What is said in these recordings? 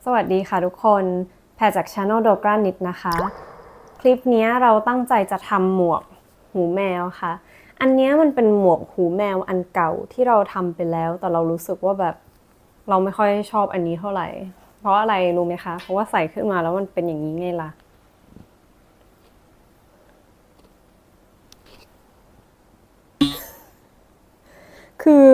สวัสดีค่ะทุกคนแพรจาก Channel Dogra Knit นะคะ คลิปนี้เราตั้งใจจะทำหมวกหูแมวค่ะ อันนี้มันเป็นหมวกหูแมวอันเก่าที่เราทำไปแล้วแต่เรารู้สึกว่าแบบเราไม่ค่อยชอบอันนี้เท่าไหร่เพราะอะไรรู้ไหมคะเพราะว่าใส่ขึ้นมาแล้วมันเป็นอย่างนี้ไงล่ะคือ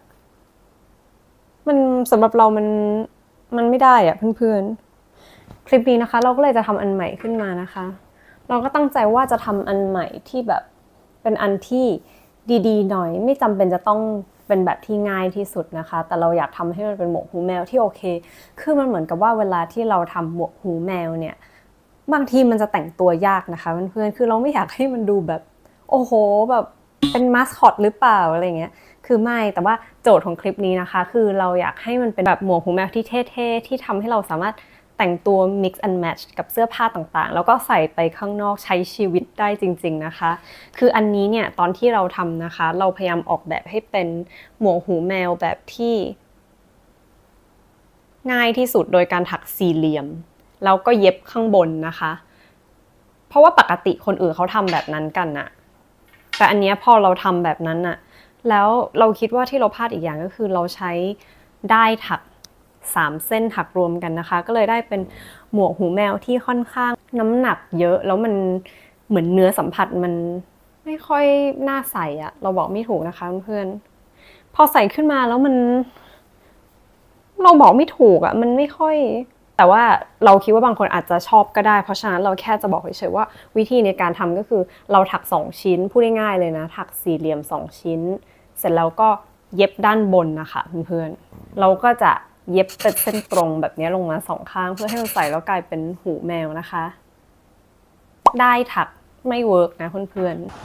มันสำหรับเรามันไม่ได้อะเพื่อนๆคลิปนี้นะคะเราก็เลยจะทำอันใหม่ขึ้นมานะคะเราก็ตั้งใจว่าจะทำอันใหม่ที่แบบเป็นอันที่ดีๆหน่อยไม่จำเป็นจะต้องเป็นแบบที่ง่ายที่สุดนะคะแต่เราอยากทำให้มันเป็นหมวกหูแมวที่โอเคคือมันเหมือนกับว่าเวลาที่เราทำหมวกหูแมวเนี่ยบางทีมันจะแต่งตัวยากนะคะเพื่อนๆคือเราไม่อยากให้มันดูแบบโอ้โหแบบเป็นมาสคอตหรือเปล่าอะไรเงี้ยคือไม่แต่ว่าโจทย์ของคลิปนี้นะคะคือเราอยากให้มันเป็นแบบหมวกหูแมวที่เท่ๆที่ทำให้เราสามารถแต่งตัว mix and match กับเสื้อผ้าต่างๆแล้วก็ใส่ไปข้างนอกใช้ชีวิตได้จริงๆนะคะคืออันนี้เนี่ยตอนที่เราทำนะคะเราพยายามออกแบบให้เป็นหมวกหูแมวแบบที่ง่ายที่สุดโดยการถักสี่เหลี่ยมแล้วก็เย็บข้างบนนะคะเพราะว่าปกติคนอื่นเขาทำแบบนั้นกันน่ะแต่อันนี้พอเราทำแบบนั้นน่ะแล้วเราคิดว่าที่เราพลาดอีกอย่างก็คือเราใช้ด้ายถัก3 เส้นถักรวมกันนะคะก็เลยได้เป็นหมวกหูแมวที่ค่อนข้างน้ำหนักเยอะแล้วมันเหมือนเนื้อสัมผัสมันไม่ค่อยน่าใส่อะเราบอกไม่ถูกนะคะเพื่อนพอใส่ขึ้นมาแล้วเราบอกไม่ถูกอะมันไม่ค่อยแต่ว่าเราคิดว่าบางคนอาจจะชอบก็ได้เพราะฉะนั้นเราแค่จะบอกเฉยๆว่าวิธีในการทำก็คือเราถัก2 ชิ้นพูดง่ายๆเลยนะถักสี่เหลี่ยม2 ชิ้นเสร็จแล้วก็เย็บด้านบนนะคะเพื่อนๆเราก็จะเย็บเป็นเส้นตรงแบบนี้ลงมา2 ข้างเพื่อให้มันใส่แล้วกลายเป็นหูแมวนะคะได้ถักไม่เวิร์กนะเพื่อนๆ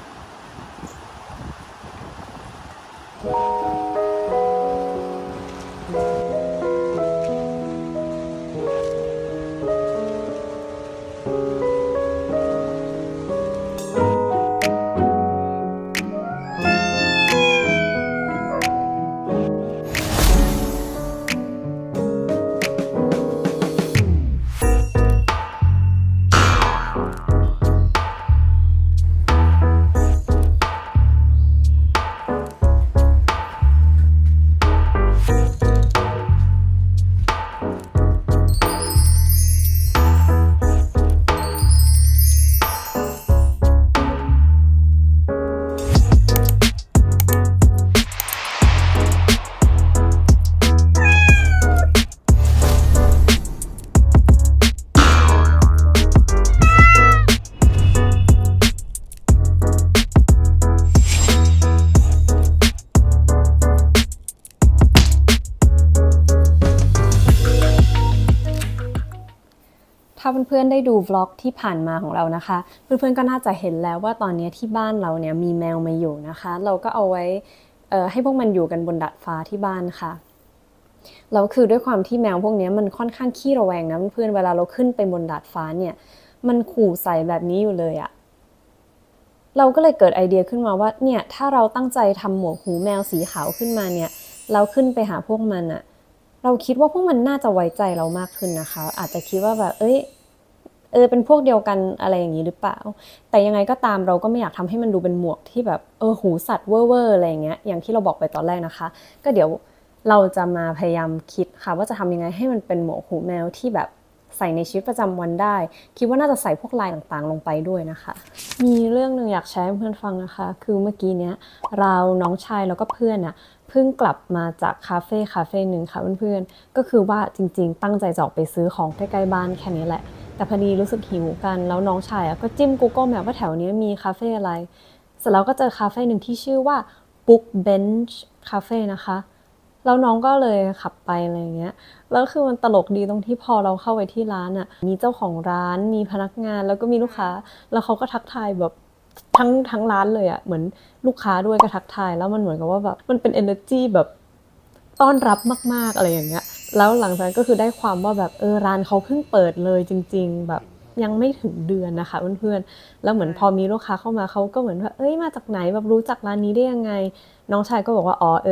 ถ้าเพื่อนๆได้ดูวล็อกที่ผ่านมาของเรานะคะเพื่อนๆก็น่าจะเห็นแล้วว่าตอนนี้ที่บ้านเราเนี่ยมีแมวมาอยู่นะคะเราก็เอาไว้ให้พวกมันอยู่กันบนดาดฟ้าที่บ้านค่ะแล้วคือด้วยความที่แมวพวกนี้มันค่อนข้างขี้ระแวงนะเพื่อนๆเวลาเราขึ้นไปบนดาดฟ้าเนี่ยมันขู่ใส่แบบนี้อยู่เลยอะเราก็เลยเกิดไอเดียขึ้นมาว่าเนี่ยถ้าเราตั้งใจทำหมวกหูแมวสีขาวขึ้นมาเนี่ยเราขึ้นไปหาพวกมันอะเราคิดว่าพวกมันน่าจะไว้ใจเรามากขึ้นนะคะอาจจะคิดว่าแบบเป็นพวกเดียวกันอะไรอย่างนี้หรือเปล่าแต่ยังไงก็ตามเราก็ไม่อยากทำให้มันดูเป็นหมวกที่แบบหูสัตว์เว่อร์อะไรอย่างเงี้ยอย่างที่เราบอกไปตอนแรกนะคะก็เดี๋ยวเราจะมาพยายามคิดค่ะว่าจะทำยังไงให้มันเป็นหมวกหูแมวที่แบบใส่ในชีวิตประจำวันได้คิดว่าน่าจะใส่พวกลายต่างๆลงไปด้วยนะคะมีเรื่องหนึ่งอยากแชร์ให้เพื่อนฟังนะคะคือเมื่อกี้เนี้ยเราน้องชายแล้วก็เพื่อนอะเพิ่งกลับมาจากคาเฟ่หนึ่งค่ะเพื่อนๆก็คือว่าจริงๆตั้งใจจะออกไปซื้อของใกล้ๆบ้านแค่นี้แหละแต่พอดีรู้สึกหิวกันแล้วน้องชายก็จิ้ม Google Map ว่าแถวนี้มีคาเฟ่อะไรเสร็จแล้วก็เจอคาเฟ่หนึ่งที่ชื่อว่า Book Bench Cafe นะคะแล้วน้องก็เลยขับไปอะไรอย่างเงี้ยแล้วคือมันตลกดีตรงที่พอเราเข้าไปที่ร้านมีเจ้าของร้านมีพนักงานแล้วก็มีลูกค้าแล้วเขาก็ทักทายแบบทั้งร้านเลยเหมือนลูกค้าด้วยก็ทักทายแล้วมันเหมือนกับว่าแบบมันเป็น energy แบบต้อนรับมากๆอะไรอย่างเงี้ยแล้วหลังจากนั้นก็คือได้ความว่าแบบร้านเขาเพิ่งเปิดเลยจริงๆแบบยังไม่ถึงเดือนนะคะเพื่อนๆแล้วเหมือนพอมีลูกค้าเข้ามาเขาก็เหมือนว่ามาจากไหนแบบรู้จักร้านนี้ได้ยังไงน้องชายก็บอกว่า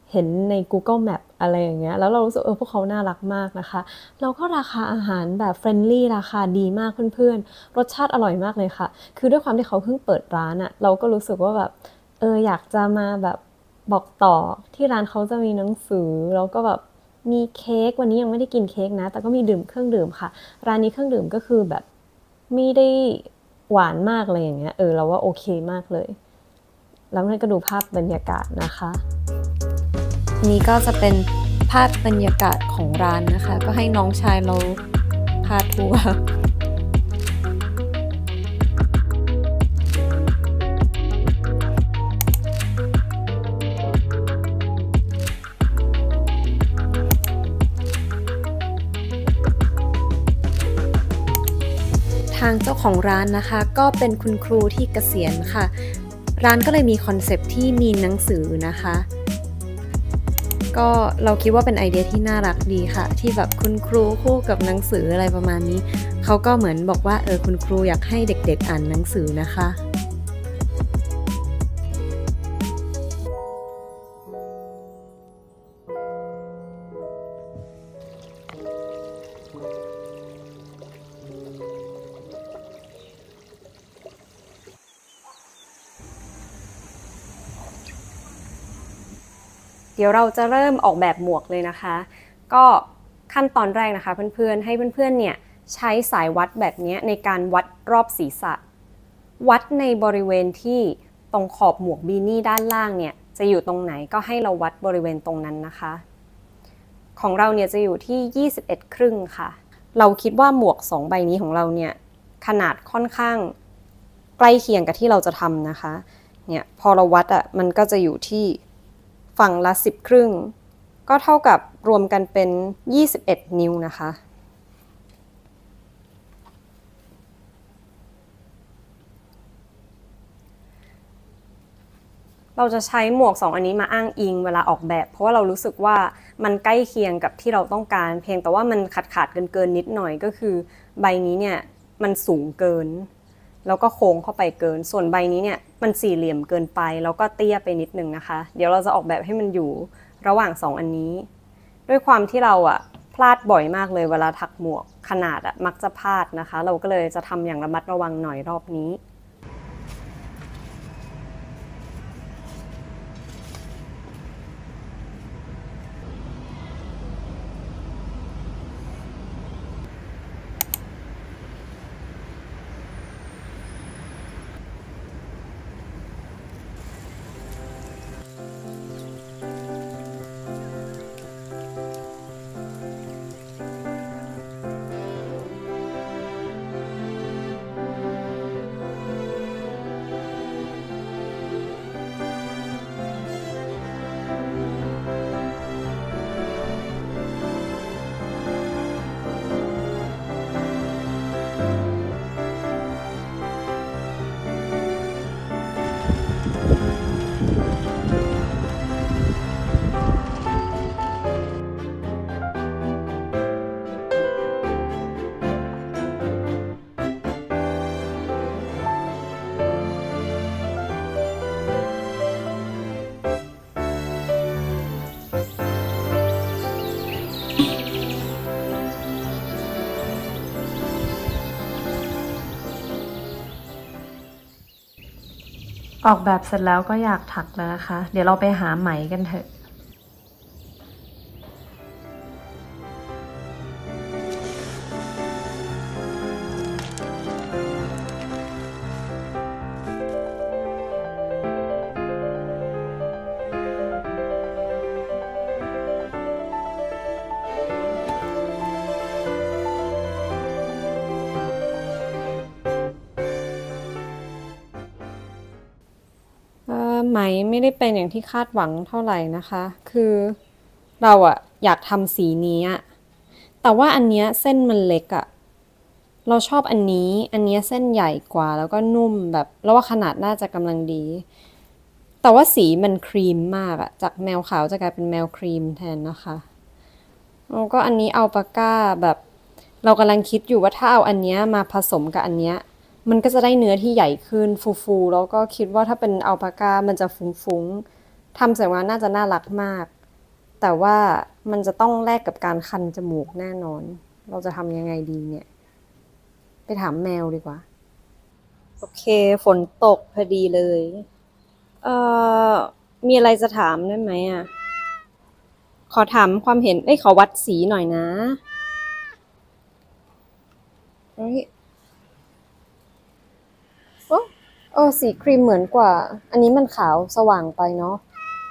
เห็นใน Google Map อะไรอย่างเงี้ยแล้วเรารู้สึกพวกเขาน่ารักมากนะคะแล้วก็ราคาอาหารแบบเฟรนลี่ราคาดีมากเพื่อนๆรสชาติอร่อยมากเลยค่ะคือด้วยความที่เขาเพิ่งเปิดร้านอะเราก็รู้สึกว่าแบบอยากจะมาแบบบอกต่อที่ร้านเขาจะมีหนังสือแล้วก็แบบมีเค้กวันนี้ยังไม่ได้กินเค้กนะแต่ก็มีเครื่องดื่มค่ะร้านนี้เครื่องดื่มก็คือแบบไม่ได้หวานมากเลยอย่างเงี้ยเราว่าโอเคมากเลยแล้วนั่นก็ดูภาพบรรยากาศนะคะนี่ก็จะเป็นภาพบรรยากาศของร้านนะคะก็ให้น้องชายเราพาทัวร์ทางเจ้าของร้านนะคะก็เป็นคุณครูที่เกษียณค่ะร้านก็เลยมีคอนเซปต์ที่มีหนังสือนะคะก็เราคิดว่าเป็นไอเดียที่น่ารักดีค่ะที่แบบคุณครูคู่กับหนังสืออะไรประมาณนี้เขาก็เหมือนบอกว่าคุณครูอยากให้เด็กๆอ่านหนังสือนะคะเดี๋ยวเราจะเริ่มออกแบบหมวกเลยนะคะก็ขั้นตอนแรกนะคะเพื่อนๆให้เพื่อนๆเนี่ยใช้สายวัดแบบนี้ในการวัดรอบศีรษะวัดในบริเวณที่ตรงขอบหมวกบีนี่ด้านล่างเนี่ยจะอยู่ตรงไหนก็ให้เราวัดบริเวณตรงนั้นนะคะของเราเนี่ยจะอยู่ที่21 ครึ่งค่ะเราคิดว่าหมวก2ใบนี้ของเราเนี่ยขนาดค่อนข้างใกล้เคียงกับที่เราจะทำนะคะเนี่ยพอเราวัดมันก็จะอยู่ที่ฝั่งละ10 ครึ่งก็เท่ากับรวมกันเป็น21 นิ้วนะคะเราจะใช้หมวก2อันนี้มาอ้างอิงเวลาออกแบบเพราะว่าเรารู้สึกว่ามันใกล้เคียงกับที่เราต้องการเพียงแต่ว่ามันขาดเกินนิดหน่อยก็คือใบนี้เนี่ยมันสูงเกินแล้วก็โค้งเข้าไปเกินส่วนใบนี้เนี่ยมันสี่เหลี่ยมเกินไปแล้วก็เตี้ยไปนิดนึงนะคะเดี๋ยวเราจะออกแบบให้มันอยู่ระหว่าง2อันนี้ด้วยความที่เราพลาดบ่อยมากเลยเวลาถักหมวกขนาดมักจะพลาดนะคะเราก็เลยจะทำอย่างระมัดระวังหน่อยรอบนี้ออกแบบเสร็จแล้วก็อยากถักแล้วนะคะเดี๋ยวเราไปหาไหมกันเถอะไหมไม่ได้เป็นอย่างที่คาดหวังเท่าไหร่นะคะคือเราอยากทำสีนี้แต่ว่าอันเนี้ยเส้นมันเล็กเราชอบอันนี้เส้นใหญ่กว่าแล้วก็นุ่มแบบแล้วว่าขนาดน่าจะกำลังดีแต่ว่าสีมันครีมมากจากแมวขาวจะกลายเป็นแมวครีมแทนนะคะแล้วก็อันนี้อัลปาก้าแบบเรากำลังคิดอยู่ว่าถ้าเอาอันเนี้ยมาผสมกับอันเนี้ยมันก็จะได้เนื้อที่ใหญ่ขึ้นฟูๆแล้วก็คิดว่าถ้าเป็นอัลปาก้ามันจะฟุ้งๆทำเสร็จมาน่าจะน่ารักมากแต่ว่ามันจะต้องแลกกับการคันจมูกแน่นอนเราจะทำยังไงดีเนี่ยไปถามแมวดีกว่าโอเคฝนตกพอดีเลยเอ่อมีอะไรจะถามได้ไหมอ่ะขอถามความเห็นขอวัดสีหน่อยนะเฮ้ยโอ้สีครีมเหมือนกว่าอันนี้มันขาวสว่างไปเนาะ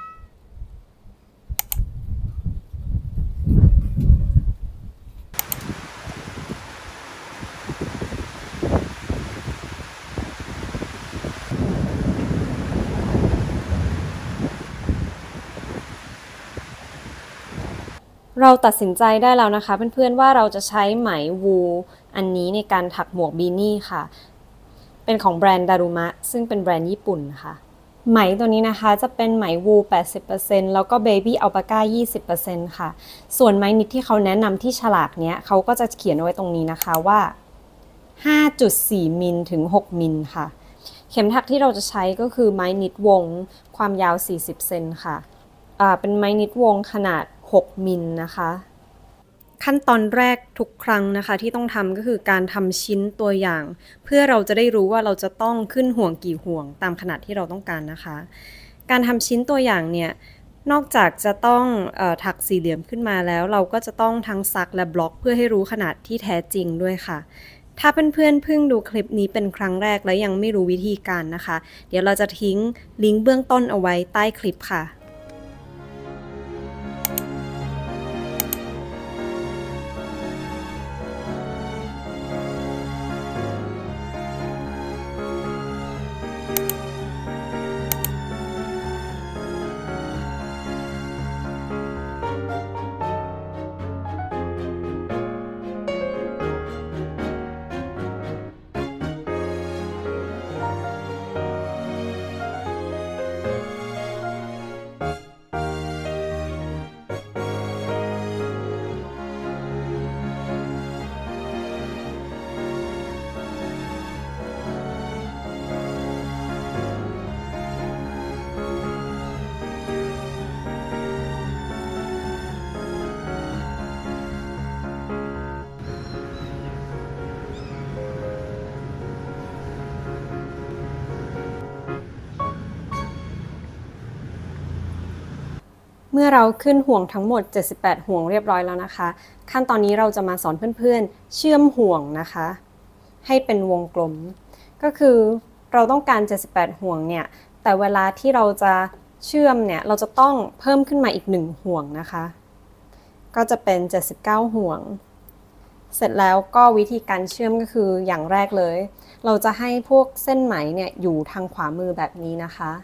เราตัดสินใจได้แล้วนะคะเพื่อนๆว่าเราจะใช้ไหมวูลอันนี้ในการถักหมวกบีนี่ค่ะเป็นของแบรนด์ดารุมะซึ่งเป็นแบรนด์ญี่ปุ่นค่ะไหมตัวนี้นะคะจะเป็นไหมวูล 80% แล้วก็เบบี้อัลปาก้า 20% ค่ะส่วนไหมนิดที่เขาแนะนำที่ฉลากเนี้ยเขาก็จะเขียนเอาไว้ตรงนี้นะคะว่า 5.4 มิลถึง 6 มิลค่ะเข็มถักที่เราจะใช้ก็คือไม้นิดวงความยาว 40 เซนค่ะเป็นไม้นิดวงขนาด 6 มิลนะคะขั้นตอนแรกทุกครั้งนะคะที่ต้องทำก็คือการทำชิ้นตัวอย่างเพื่อเราจะได้รู้ว่าเราจะต้องขึ้นห่วงกี่ห่วงตามขนาดที่เราต้องการนะคะการทำชิ้นตัวอย่างเนี่ยนอกจากจะต้องถักสี่เหลี่ยมขึ้นมาแล้วเราก็จะต้องทั้งซักและบล็อกเพื่อให้รู้ขนาดที่แท้จริงด้วยค่ะถ้าเพื่อนๆเพิ่งดูคลิปนี้เป็นครั้งแรกและยังไม่รู้วิธีการนะคะเดี๋ยวเราจะทิ้งลิงก์เบื้องต้นเอาไว้ใต้คลิปค่ะเมื่อเราขึ้นห่วงทั้งหมด78ห่วงเรียบร้อยแล้วนะคะขั้นตอนนี้เราจะมาสอนเพื่อนๆเชื่อมห่วงนะคะให้เป็นวงกลมก็คือเราต้องการ78ห่วงเนี่ยแต่เวลาที่เราจะเชื่อมเนี่ยเราจะต้องเพิ่มขึ้นมาอีก1ห่วงนะคะก็จะเป็น79ห่วงเสร็จแล้วก็วิธีการเชื่อมก็คืออย่างแรกเลยเราจะให้พวกเส้นไหมเนี่ยอยู่ทางขวามือแบบนี้นะคะ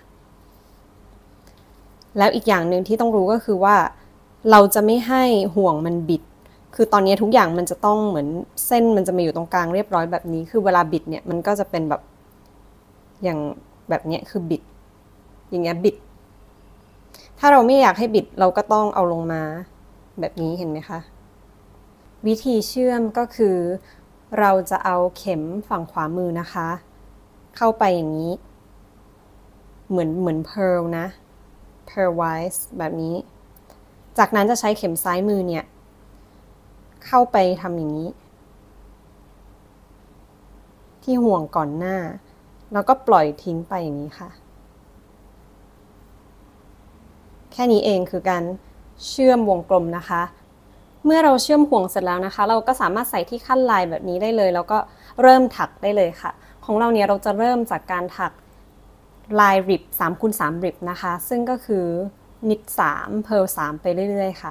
แล้วอีกอย่างหนึ่งที่ต้องรู้ก็คือว่าเราจะไม่ให้ห่วงมันบิดคือตอนนี้ทุกอย่างมันจะต้องเหมือนเส้นมันจะมาอยู่ตรงกลางเรียบร้อยแบบนี้คือเวลาบิดเนี่ยมันก็จะเป็นแบบอย่างแบบนี้คือบิดอย่างเงี้ยบิดถ้าเราไม่อยากให้บิดเราก็ต้องเอาลงมาแบบนี้เห็นไหมคะวิธีเชื่อมก็คือเราจะเอาเข็มฝั่งขวามือนะคะเข้าไปอย่างนี้เหมือน pearl นะpairwise แบบนี้จากนั้นจะใช้เข็มซ้ายมือเนี่ยเข้าไปทำอย่างนี้ที่ห่วงก่อนหน้าแล้วก็ปล่อยทิ้งไปอย่างนี้ค่ะแค่นี้เองคือการเชื่อมวงกลมนะคะเมื่อเราเชื่อมห่วงเสร็จแล้วนะคะเราก็สามารถใส่ที่ขั้นลายแบบนี้ได้เลยแล้วก็เริ่มถักได้เลยค่ะของเราเนี่ยเราจะเริ่มจากการถักลายริบ3 คูณ 3ริบนะคะซึ่งก็คือนิด3เพร์ล3ไปเรื่อยๆค่ะ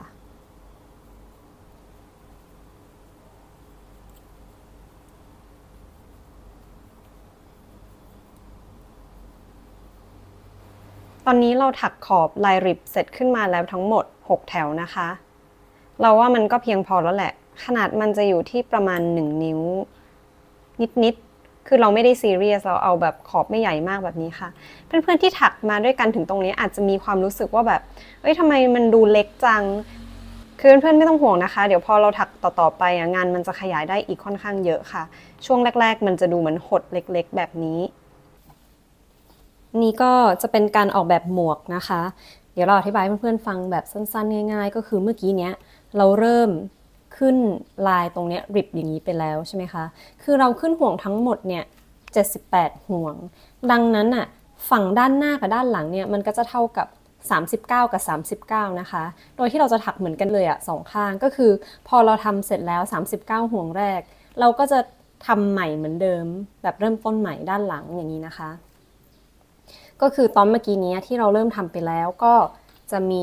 ตอนนี้เราถักขอบลายริบเสร็จขึ้นมาแล้วทั้งหมด6แถวนะคะเราว่ามันก็เพียงพอแล้วแหละขนาดมันจะอยู่ที่ประมาณ1นิ้วนิดๆคือเราไม่ได้ซีเรียสเราเอาแบบขอบไม่ใหญ่มากแบบนี้ค่ะเพื่อนๆที่ถักมาด้วยกันถึงตรงนี้อาจจะมีความรู้สึกว่าแบบทำไมมันดูเล็กจังคือเพื่อนๆไม่ต้องห่วงนะคะเดี๋ยวพอเราถักต่อๆไปงานมันจะขยายได้อีกค่อนข้างเยอะค่ะช่วงแรกๆมันจะดูเหมือนหดเล็กๆแบบนี้นี่ก็จะเป็นการออกแบบหมวกนะคะ เดี๋ยวเราอธิบายให้เพื่อนๆฟังแบบสั้นๆง่ายๆก็คือเมื่อกี้เนี้ยเราเริ่มขึ้นลายตรงเนี้ยริบอย่างนี้ไปแล้วใช่ไหมคะคือเราขึ้นห่วงทั้งหมดเนี่ย78ห่วงดังนั้นอ่ะฝั่งด้านหน้ากับด้านหลังเนี่ยมันก็จะเท่ากับ39กับ39นะคะโดยที่เราจะถักเหมือนกันเลยอ่ะสองข้างก็คือพอเราทำเสร็จแล้ว39ห่วงแรกเราก็จะทำใหม่เหมือนเดิมแบบเริ่มต้นใหม่ด้านหลังอย่างนี้นะคะก็คือตอนเมื่อกี้นี้ที่เราเริ่มทำไปแล้วก็จะมี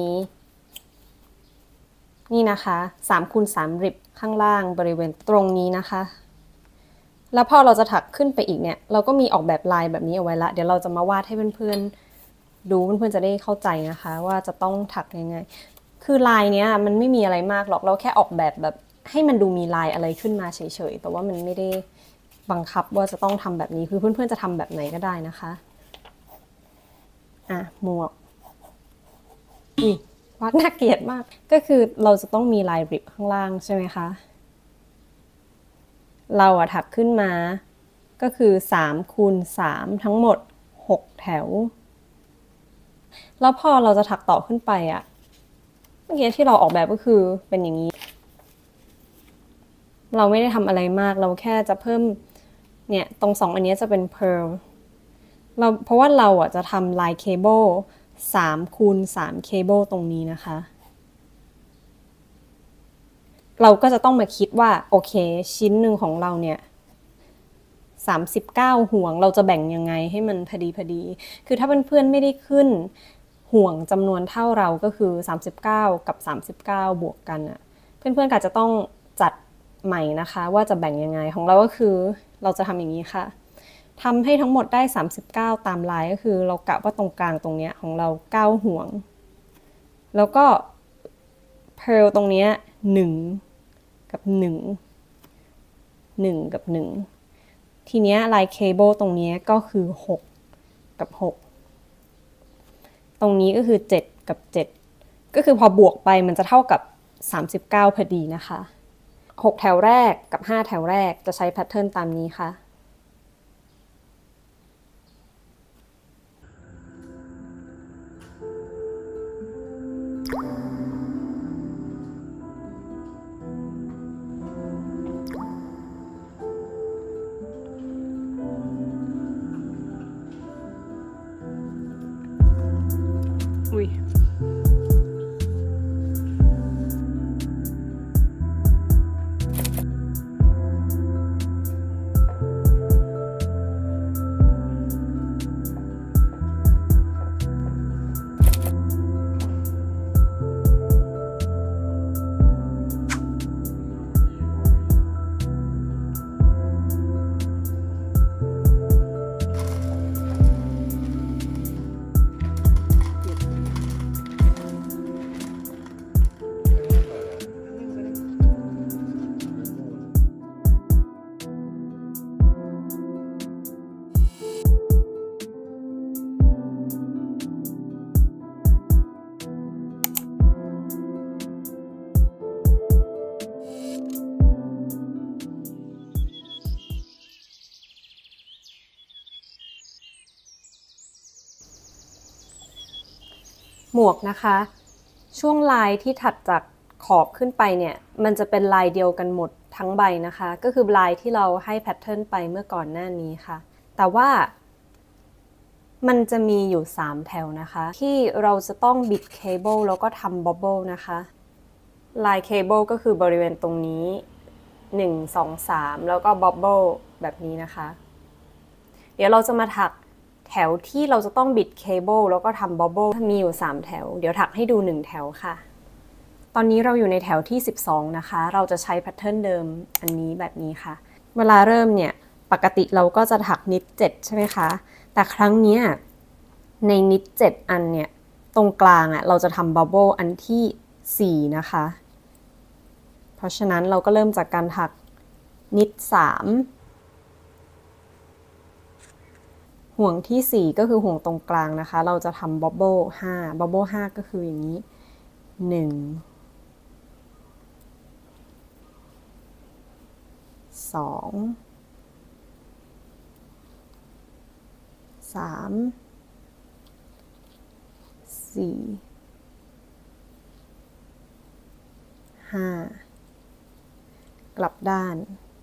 นี่นะคะ3 คูณ 3ริบข้างล่างบริเวณตรงนี้นะคะแล้วพอเราจะถักขึ้นไปอีกเนี่ยเราก็มีออกแบบลายแบบนี้เอาไว้ละเดี๋ยวเราจะมาวาดให้เพื่อนๆดูเพื่อนๆจะได้เข้าใจนะคะว่าจะต้องถักยังไงคือลายเนี้ยมันไม่มีอะไรมากหรอกเราแค่ออกแบบให้มันดูมีลายอะไรขึ้นมาเฉยๆแต่ว่ามันไม่ได้บังคับว่าจะต้องทำแบบนี้คือเพื่อนๆจะทำแบบไหนก็ได้นะคะหมวกวาดน่าเกลียดมากก็คือเราจะต้องมีลายริบข้างล่างใช่ไหมคะเราถักขึ้นมาก็คือ3 คูณ 3ทั้งหมด6แถวแล้วพอเราจะถักต่อขึ้นไปเมื่อกี้ที่เราออกแบบก็คือเป็นอย่างนี้เราไม่ได้ทำอะไรมากเราแค่จะเพิ่มเนี่ยตรง2อันนี้จะเป็น pearl เพราะว่าเราจะทำลายเคเบิล3 คูณ 3เคเบิลตรงนี้นะคะเราก็จะต้องมาคิดว่าโอเคชิ้นหนึ่งของเราเนี่ย39ห่วงเราจะแบ่งยังไงให้มันพอดีคือถ้าเพื่อนๆไม่ได้ขึ้นห่วงจำนวนเท่าเราก็คือ39กับ39บวกกันเพื่อนๆก็จะต้องจัดใหม่นะคะว่าจะแบ่งยังไงของเราก็คือเราจะทำอย่างนี้ค่ะทำให้ทั้งหมดได้39ตามลายก็คือเรากะว่าตรงกลางตรงเนี้ยของเรา9ห่วงแล้วก็ pearl ตรงเนี้ย1กับ1 1กับ1ทีเนี้ยลายเคเบิลตรงนี้ก็คือ6กับ6ตรงนี้ก็คือ7กับ7ก็คือพอบวกไปมันจะเท่ากับ39พอดีนะคะ6แถวแรกกับ5แถวแรกจะใช้แพทเทิร์นตามนี้ค่ะอุ้ยหมวกนะคะช่วงลายที่ถัดจากขอบขึ้นไปเนี่ยมันจะเป็นลายเดียวกันหมดทั้งใบนะคะก็คือลายที่เราให้แพทเทิร์นไปเมื่อก่อนหน้านี้ค่ะแต่ว่ามันจะมีอยู่3แถวนะคะที่เราจะต้องบิดเคเบิลแล้วก็ทำบับเบิลนะคะลายเคเบิลก็คือบริเวณตรงนี้1 2 3แล้วก็บับเบิลแบบนี้นะคะเดี๋ยวเราจะมาถักแถวที่เราจะต้องบิดเคเบิลแล้วก็ทำบับเบิลมีอยู่3แถวเดี๋ยวถักให้ดู1แถวค่ะตอนนี้เราอยู่ในแถวที่12นะคะเราจะใช้แพทเทิร์นเดิมอันนี้แบบนี้ค่ะเวลาเริ่มเนี่ยปกติเราก็จะถักนิด7ใช่ไหมคะแต่ครั้งนี้ในนิด7อันเนี่ยตรงกลางเราจะทำบับเบิลอันที่4นะคะเพราะฉะนั้นเราก็เริ่มจากการถักนิด3ห่วงที่4ก็คือห่วงตรงกลางนะคะเราจะทำบับเบิล5บับเบิล5ก็คืออย่างนี้1 2 3 4 5 กลับด้าน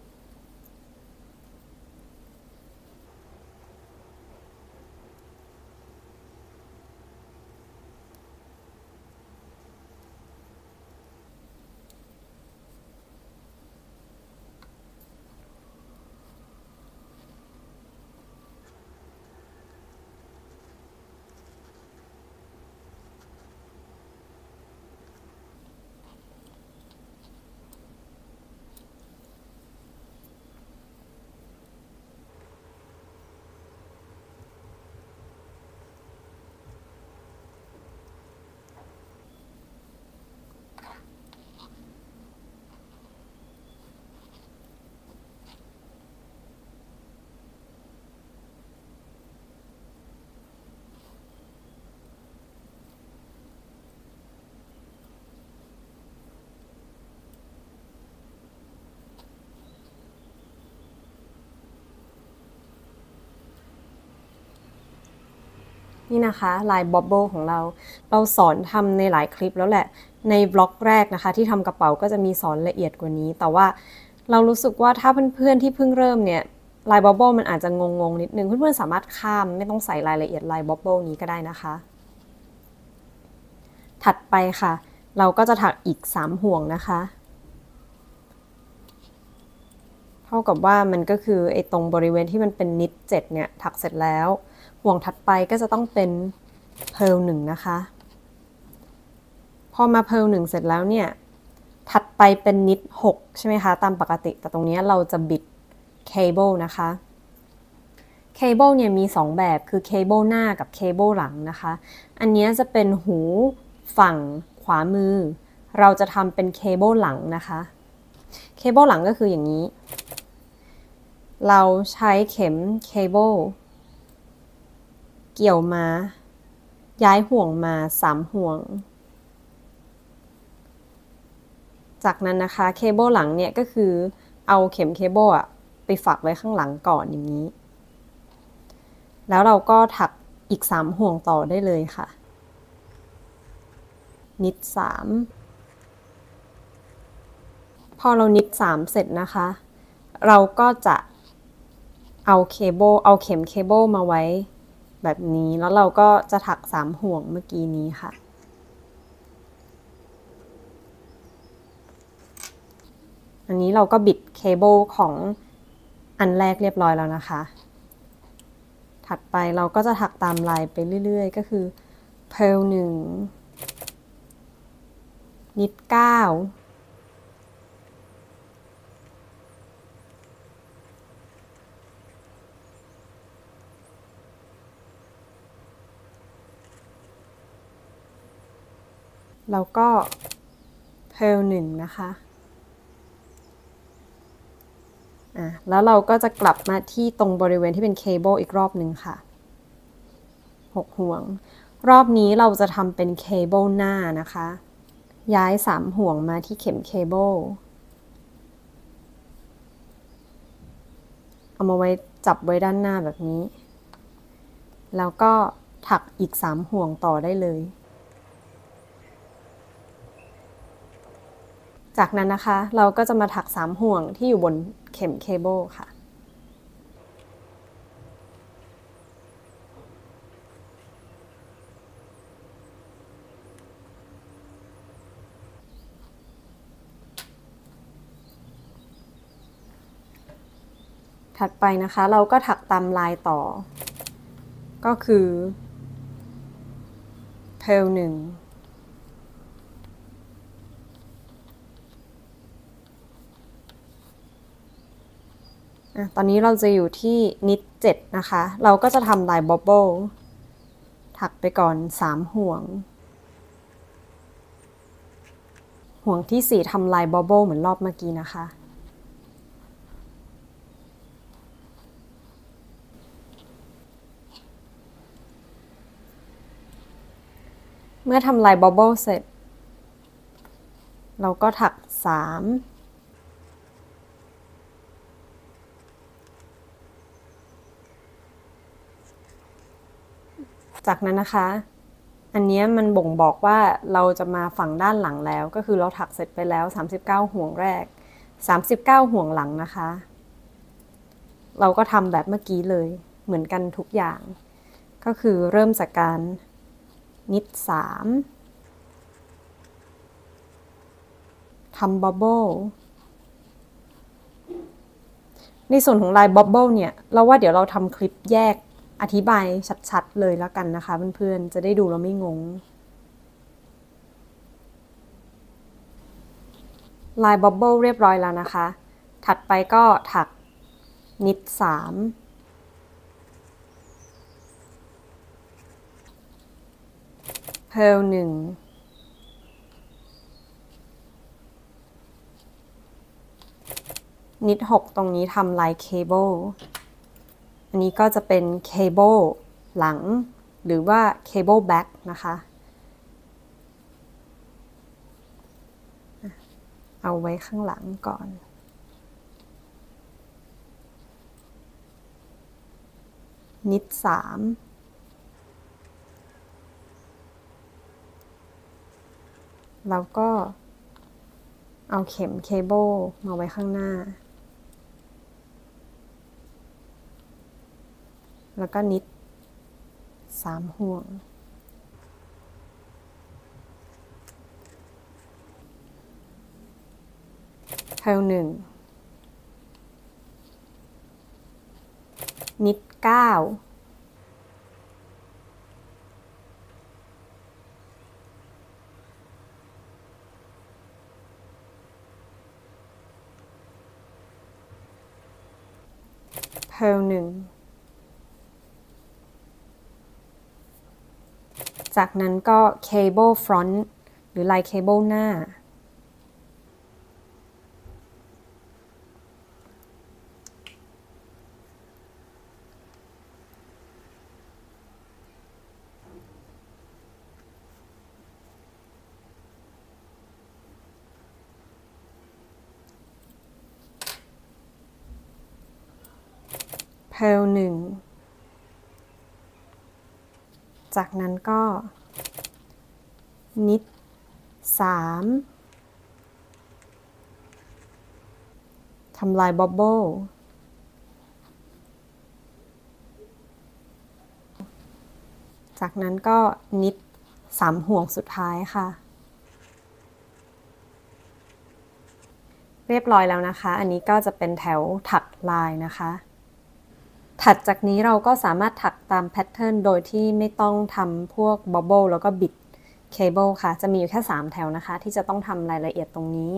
นี่นะคะลายบับเบิลของเราสอนทำในหลายคลิปแล้วแหละในบล็อกแรกนะคะที่ทำกระเป๋าก็จะมีสอนละเอียดกว่านี้แต่ว่าเรารู้สึกว่าถ้าเพื่อนๆที่เพิ่งเริ่มเนี่ยลายบับเบิลมันอาจจะงงนิดนึงเพื่อนๆสามารถข้ามไม่ต้องใส่รายละเอียดลายบับเบิลนี้ก็ได้นะคะถัดไปค่ะเราก็จะถักอีก3ห่วงนะคะเท่ากับว่ามันก็คือไอ้ตรงบริเวณที่มันเป็นนิด7เนี่ยถักเสร็จแล้วห่วงถัดไปก็จะต้องเป็นเพร์ล1นะคะพอมาเพร์ล1เสร็จแล้วเนี่ยถัดไปเป็นนิด6ใช่ไหมคะตามปกติแต่ตรงนี้เราจะบิดเคเบิลนะคะเคเบิลเนี่ยมี2แบบคือเคเบิลหน้ากับเคเบิลหลังนะคะอันนี้จะเป็นหูฝั่งขวามือเราจะทำเป็นเคเบิลหลังนะคะเคเบิลหลังก็คืออย่างนี้เราใช้เข็มเคเบิลเกี่ยวมาย้ายห่วงมา3ห่วงจากนั้นนะคะเคเบิลหลังเนี่ยก็คือเอาเข็มเคเบิลไปฝักไว้ข้างหลังก่อนอย่างนี้แล้วเราก็ถักอีก3ห่วงต่อได้เลยค่ะนิด3พอเรานิด3เสร็จนะคะเราก็จะเอาเข็มเคเบิลมาไว้แบบนี้แล้วเราก็จะถัก3ห่วงเมื่อกี้นี้ค่ะอันนี้เราก็บิดเคเบิลของอันแรกเรียบร้อยแล้วนะคะถัดไปเราก็จะถักตามลายไปเรื่อยๆก็คือเพร์ล1นิด9แล้วก็เพร์ล1นะคะแล้วเราก็จะกลับมาที่ตรงบริเวณที่เป็นเคเบิลอีกรอบหนึ่งค่ะ6ห่วงรอบนี้เราจะทำเป็นเคเบิลหน้านะคะย้าย3ห่วงมาที่เข็มเคเบิลเอามาไว้จับไว้ด้านหน้าแบบนี้แล้วก็ถักอีก3ห่วงต่อได้เลยจากนั้นนะคะเราก็จะมาถัก3ห่วงที่อยู่บนเข็มเคเบิลค่ะถัดไปนะคะเราก็ถักตามลายต่อก็คือเพร์ล1ตอนนี้เราจะอยู่ที่นิด7นะคะเราก็จะทำลายบับเบิลถักไปก่อน3ห่วงห่วงที่4ทำลายบับเบิลเหมือนรอบเมื่อกี้นะคะเมื่อทำลายบับเบิลเสร็จเราก็ถัก3จากนั้นนะคะอันนี้มันบ่งบอกว่าเราจะมาฝั่งด้านหลังแล้วก็คือเราถักเสร็จไปแล้ว39ห่วงแรก39ห่วงหลังนะคะเราก็ทำแบบเมื่อกี้เลยเหมือนกันทุกอย่างก็คือเริ่มจากการนิด3ทำบับเบิ้ลในส่วนของลายบับเบิ้ลเนี่ยเราว่าเดี๋ยวเราทำคลิปแยกอธิบายชัดๆเลยแล้วกันนะคะเพื่อนๆจะได้ดูแล้วไม่งงลายบับเบิ้ลเรียบร้อยแล้วนะคะถัดไปก็ถักนิด3เพร์ล1นิด6ตรงนี้ทำลายเคเบิลอันนี้ก็จะเป็นเคเบิลหลังหรือว่าเคเบิลแบ็กนะคะเอาไว้ข้างหลังก่อนนิด3แล้วก็เอาเข็มเคเบิลมาไว้ข้างหน้าแล้วก็นิด3ห่วงเพร์ล1นิด9เพร์ล1จากนั้นก็เคเบิลฟรอนต์หรือลายเคเบิลหน้าเพร์ล1จากนั้นก็นิด3ทำลายบับเบิ้ลจากนั้นก็นิด3ห่วงสุดท้ายค่ะเรียบร้อยแล้วนะคะอันนี้ก็จะเป็นแถวถักลายนะคะถัดจากนี้เราก็สามารถถักตามแพทเทิร์นโดยที่ไม่ต้องทำพวกบับเบิ้ลแล้วก็บิดเคเบิลค่ะจะมีอยู่แค่3แถวนะคะที่จะต้องทำรายละเอียดตรงนี้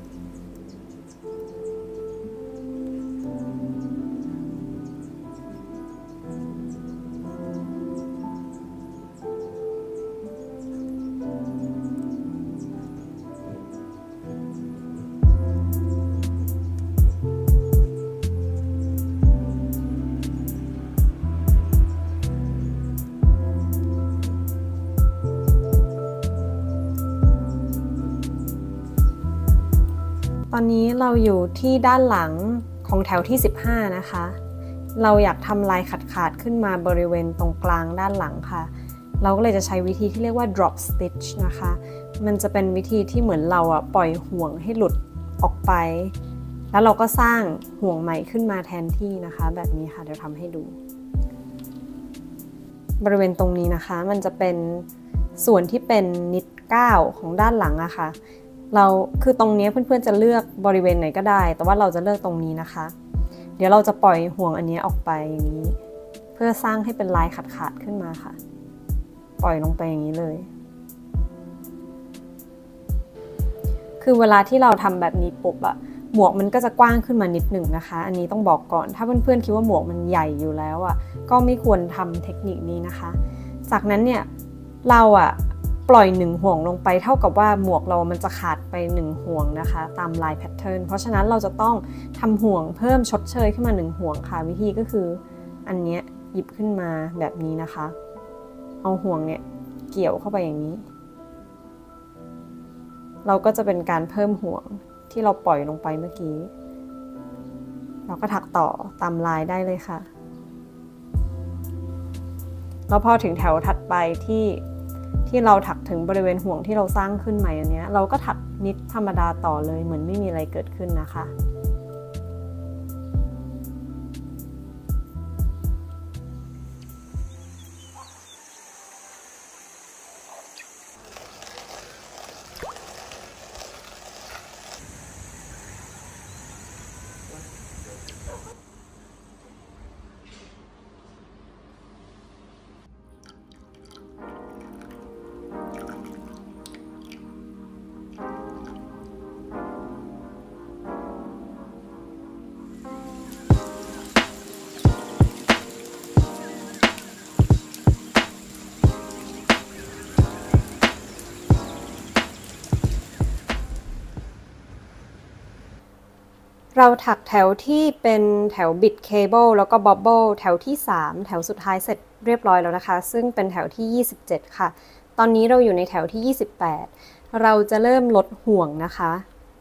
ตอนนี้เราอยู่ที่ด้านหลังของแถวที่15นะคะเราอยากทำลายขาดๆขึ้นมาบริเวณตรงกลางด้านหลังค่ะเราก็เลยจะใช้วิธีที่เรียกว่า drop stitch นะคะมันจะเป็นวิธีที่เหมือนเราปล่อยห่วงให้หลุดออกไปแล้วเราก็สร้างห่วงใหม่ขึ้นมาแทนที่นะคะแบบนี้ค่ะเดี๋ยวทำให้ดูบริเวณตรงนี้นะคะมันจะเป็นส่วนที่เป็นนิด9ของด้านหลังอะค่ะเราคือตรงนี้เพื่อนๆจะเลือกบริเวณไหนก็ได้แต่ว่าเราจะเลือกตรงนี้นะคะเดี๋ยวเราจะปล่อยห่วงอันนี้ออกไปอย่างนี้เพื่อสร้างให้เป็นลายขาดๆขึ้นมาค่ะปล่อยลงไปอย่างนี้เลยคือเวลาที่เราทำแบบนี้ปุ๊บหมวกมันก็จะกว้างขึ้นมานิดหนึ่งนะคะอันนี้ต้องบอกก่อนถ้าเพื่อนๆคิดว่าหมวกมันใหญ่อยู่แล้วก็ไม่ควรทำเทคนิคนี้นะคะจากนั้นเนี่ยเราปล่อย1ห่วงลงไปเท่ากับว่าหมวกเรามันจะขาดไป1ห่วงนะคะตามลายแพทเทิร์นเพราะฉะนั้นเราจะต้องทำห่วงเพิ่มชดเชยขึ้นมา1ห่วงค่ะวิธีก็คืออันนี้หยิบขึ้นมาแบบนี้นะคะเอาห่วงเนี่ยเกี่ยวเข้าไปอย่างนี้เราก็จะเป็นการเพิ่มห่วงที่เราปล่อยลงไปเมื่อกี้เราก็ถักต่อตามลายได้เลยค่ะแล้วพอถึงแถวถัดไปที่ที่เราถักถึงบริเวณห่วงที่เราสร้างขึ้นใหม่อันนี้เราก็ถักนิดธรรมดาต่อเลยเหมือนไม่มีอะไรเกิดขึ้นนะคะเราถักแถวที่เป็นแถวบิดเคเบิลแล้วก็บ็อบเบิลแถวที่3แถวสุดท้ายเสร็จเรียบร้อยแล้วนะคะซึ่งเป็นแถวที่27ค่ะตอนนี้เราอยู่ในแถวที่28เราจะเริ่มลดห่วงนะคะ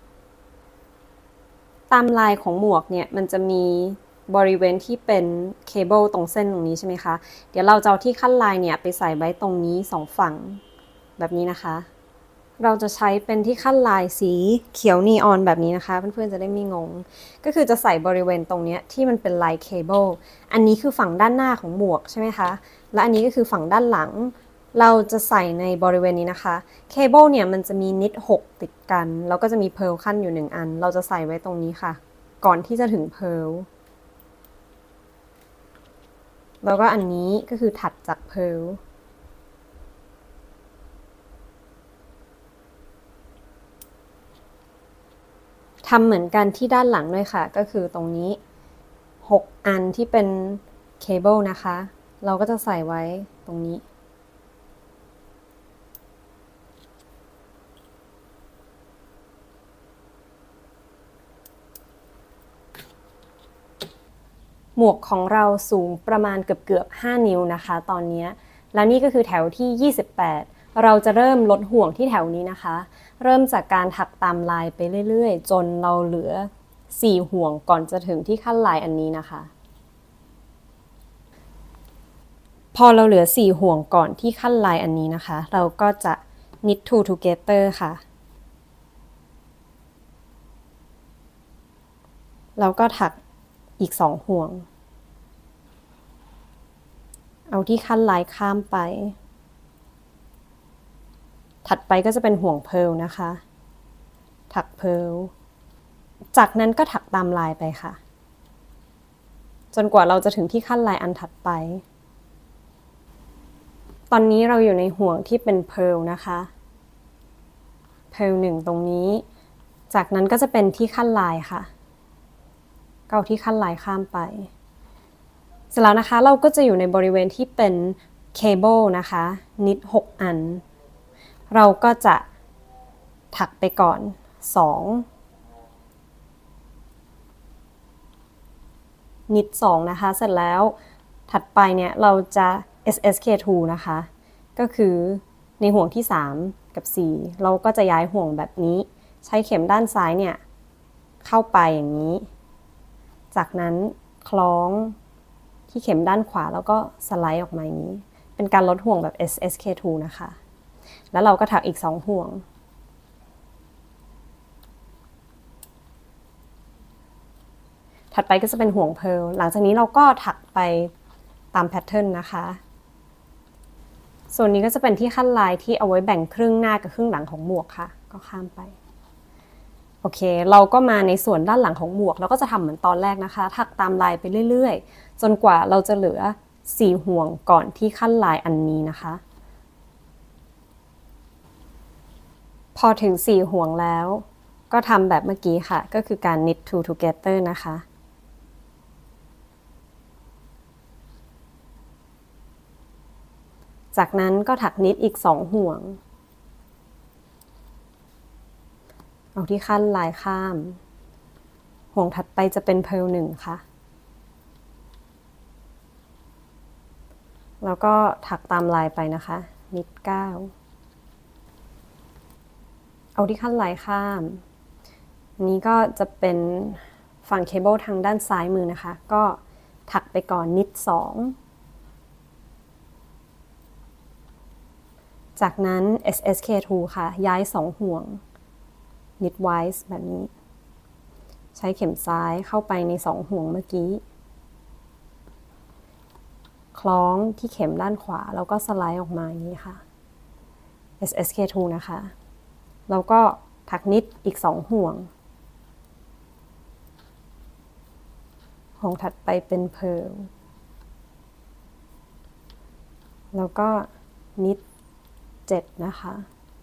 ตามลายของหมวกเนี่ยมันจะมีบริเวณที่เป็นเคเบิลตรงเส้นตรงนี้ใช่ไหมคะเดี๋ยวเราจะเอาที่ขั้นลายเนี่ยไปใส่ไว้ตรงนี้2ฝั่งแบบนี้นะคะเราจะใช้เป็นที่ขั้นลายสีเขียวนีออนแบบนี้นะคะเพื่อนๆจะได้ไม่งงก็คือจะใส่บริเวณตรงนี้ที่มันเป็นลายเคเบิลอันนี้คือฝั่งด้านหน้าของหมวกใช่ไหมคะและอันนี้ก็คือฝั่งด้านหลังเราจะใส่ในบริเวณนี้นะคะเคเบิลเนี่ยมันจะมีนิด6ติดกันแล้วก็จะมีเพิร์ลขั้นอยู่1อันเราจะใส่ไว้ตรงนี้ค่ะก่อนที่จะถึงเพิร์ลแล้วก็อันนี้ก็คือถัดจากเพิร์ลทำเหมือนกันที่ด้านหลังด้วยค่ะก็คือตรงนี้6อันที่เป็นเคเบิลนะคะเราก็จะใส่ไว้ตรงนี้หมวกของเราสูงประมาณเกือบ5นิ้วนะคะตอนนี้แล้วนี่ก็คือแถวที่28เราจะเริ่มลดห่วงที่แถวนี้นะคะเริ่มจากการถักตามลายไปเรื่อยๆจนเราเหลือ4ห่วงก่อนจะถึงที่ขั้นลายอันนี้นะคะพอเราเหลือ4ห่วงก่อนที่ขั้นลายอันนี้นะคะเราก็จะ knit two together ค่ะแล้วก็ถักอีก2ห่วงเอาที่ขั้นลายข้ามไปถัดไปก็จะเป็นห่วงเพิร์ลนะคะถักเพิร์ลจากนั้นก็ถักตามลายไปค่ะจนกว่าเราจะถึงที่ขั้นลายอันถัดไปตอนนี้เราอยู่ในห่วงที่เป็นเพิร์ลนะคะเพิร์ล1ตรงนี้จากนั้นก็จะเป็นที่ขั้นลายค่ะก็เอาที่ขั้นลายข้ามไปเสร็จแล้วนะคะเราก็จะอยู่ในบริเวณที่เป็นเคเบิลนะคะนิด6อันเราก็จะถักไปก่อน2นิด2นะคะเสร็จแล้วถัดไปเนี่ยเราจะ SSK2 นะคะก็คือในห่วงที่3กับ4เราก็จะย้ายห่วงแบบนี้ใช้เข็มด้านซ้ายเนี่ยเข้าไปอย่างนี้จากนั้นคล้องที่เข็มด้านขวาแล้วก็สไลด์ออกมาอย่างนี้เป็นการลดห่วงแบบ SSK2 นะคะแล้วเราก็ถักอีก2ห่วงถัดไปก็จะเป็นห่วงเพิร์ลหลังจากนี้เราก็ถักไปตามแพทเทิร์นนะคะส่วนนี้ก็จะเป็นที่ขั้นลายที่เอาไว้แบ่งครึ่งหน้ากับครึ่งหลังของหมวกค่ะก็ข้ามไปโอเคเราก็มาในส่วนด้านหลังของหมวกเราก็จะทำเหมือนตอนแรกนะคะถักตามลายไปเรื่อยๆจนกว่าเราจะเหลือ4ห่วงก่อนที่ขั้นลายอันนี้นะคะพอถึง4ห่วงแล้วก็ทำแบบเมื่อกี้ค่ะก็คือการ knit two together นะคะจากนั้นก็ถักนิดอีก2ห่วงเอาที่ขั้นลายข้ามห่วงถัดไปจะเป็นเพิร์ล1ค่ะแล้วก็ถักตามลายไปนะคะนิด9เอาที่ขั้นลายข้ามนี้ก็จะเป็นฝั่งเคเบิลทางด้านซ้ายมือนะคะก็ถักไปก่อนนิด2 จากนั้น SSK2 ค่ะย้าย2ห่วง knitwise แบบนี้ใช้เข็มซ้ายเข้าไปใน2ห่วงเมื่อกี้คล้องที่เข็มด้านขวาแล้วก็สไลด์ออกมาอย่างนี้ค่ะ SSK2 นะคะแล้วก็ถักนิดอีก2ห่วงห่วงถัดไปเป็นเพร์ลแล้วก็นิด7นะคะ